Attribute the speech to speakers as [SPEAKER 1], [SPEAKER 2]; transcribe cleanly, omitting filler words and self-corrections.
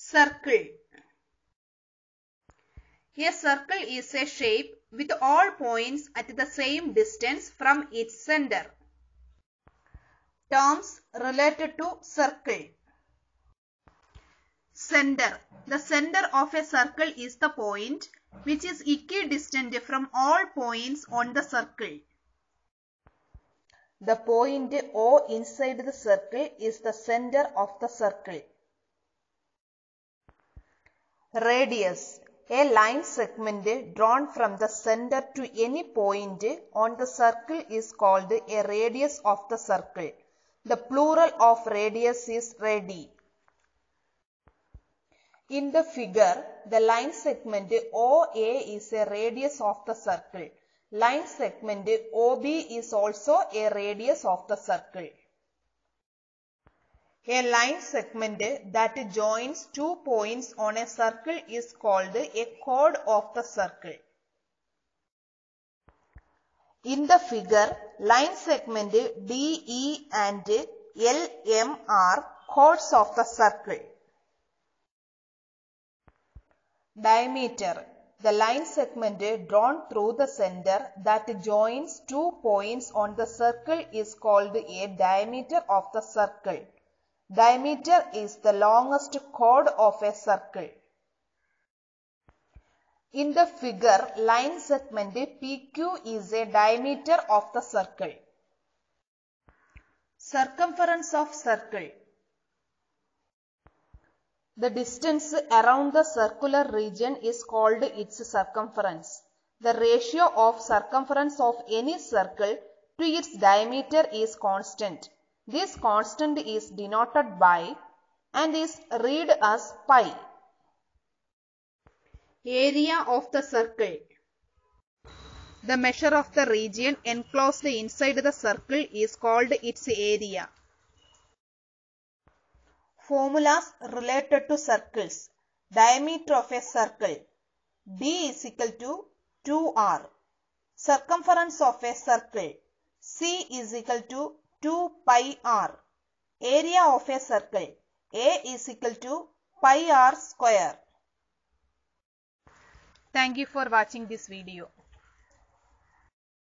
[SPEAKER 1] Circle. A circle is a shape with all points at the same distance from its center. Terms related to circle. Center. The center of a circle is the point which is equidistant from all points on the circle. The point O inside the circle is the center of the circle. Radius. A line segment drawn from the center to any point on the circle is called a radius of the circle. The plural of radius is radii. In the figure, the line segment OA is a radius of the circle. Line segment OB is also a radius of the circle. A line segment that joins two points on a circle is called a chord of the circle. In the figure, line segment DE and LM are chords of the circle. Diameter. The line segment drawn through the center that joins two points on the circle is called a diameter of the circle. Diameter is the longest chord of a circle. In the figure, line segment PQ is a diameter of the circle. Circumference of circle. The distance around the circular region is called its circumference. The ratio of circumference of any circle to its diameter is constant. This constant is denoted by and is read as pi. Area of the circle. The measure of the region enclosed inside the circle is called its area. Formulas related to circles. Diameter of a circle. D is equal to 2r. Circumference of a circle. C is equal to 2 pi r. Area of a circle. A is equal to pi r square. Thank you for watching this video.